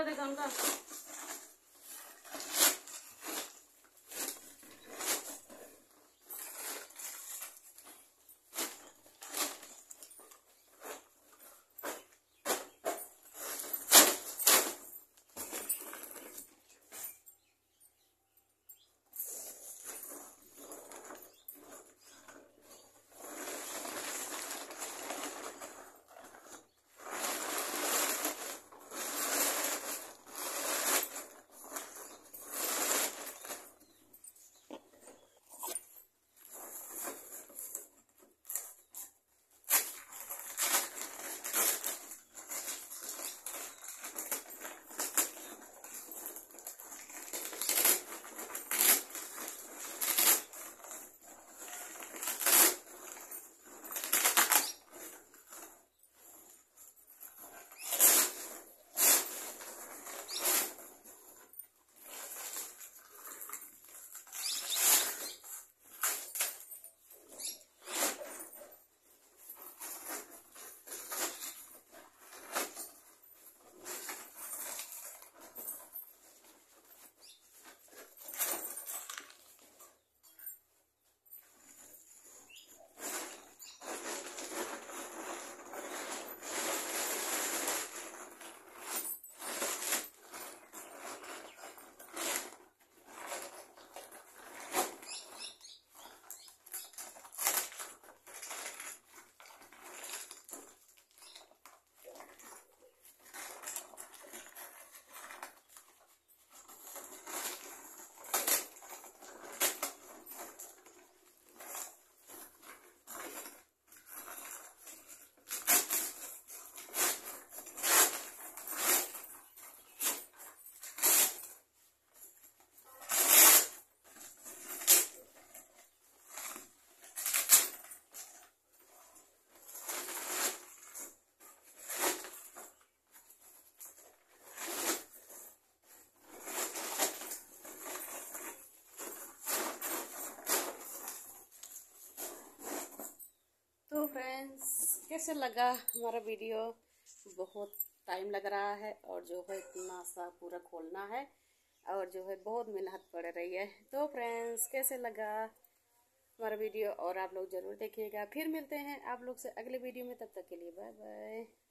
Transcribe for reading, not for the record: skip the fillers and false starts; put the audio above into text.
खोल देगा उनका। तो फ्रेंड्स, कैसे लगा हमारा वीडियो? बहुत टाइम लग रहा है और जो है इतना सा पूरा खोलना है और जो है बहुत मेहनत पड़ रही है। तो फ्रेंड्स, कैसे लगा हमारा वीडियो? और आप लोग ज़रूर देखिएगा। फिर मिलते हैं आप लोग से अगले वीडियो में, तब तक के लिए बाय बाय।